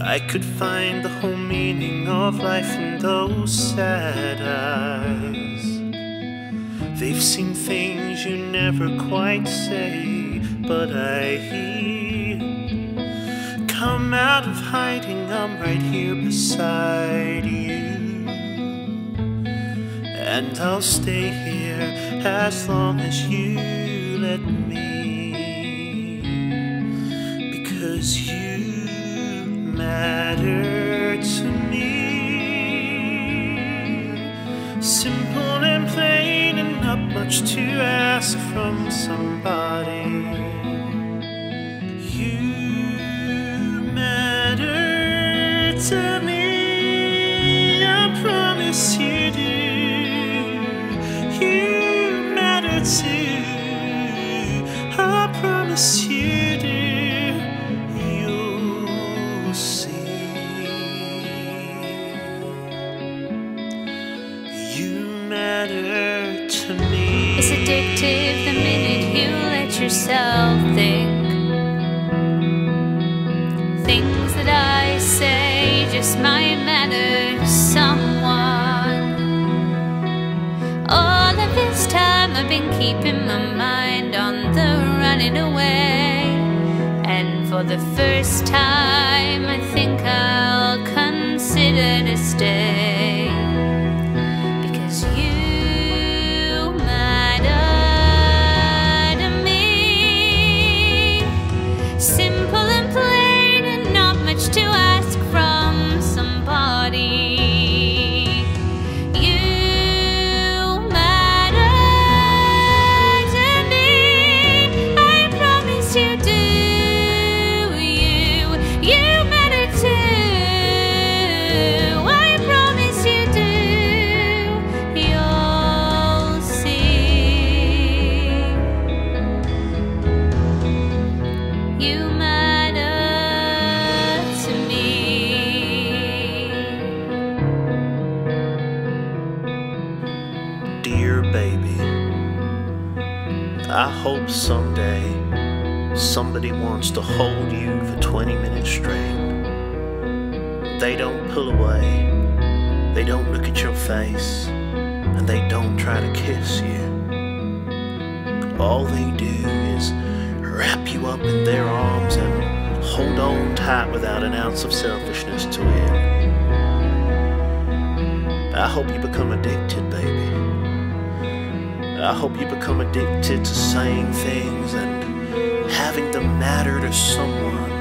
I could find the whole meaning of life in those sad eyes. They've seen things you never quite say, but I hear. Come out of hiding, I'm right here beside you. And I'll stay here as long as you let me, because you matter to me. Simple and plain and not much to ask from somebody. You matter to me, I promise you do. You matter too, I promise you do. You'll see. You matter to me. It's addictive the minute you let yourself think things that I say just might matter to someone. All of this time I've been keeping my mind on the running away, and for the first time I think I'll consider to stay, because you matter to me. Simple and plain and not much to ask from somebody. You matter to me. Dear baby, I hope someday somebody wants to hold you for 20 minutes straight. They don't pull away, they don't look at your face, and they don't try to kiss you. All they do is wrap you up in their arms and hold on tight without an ounce of selfishness to it. I hope you become addicted, baby. I hope you become addicted to saying things and having them matter to someone.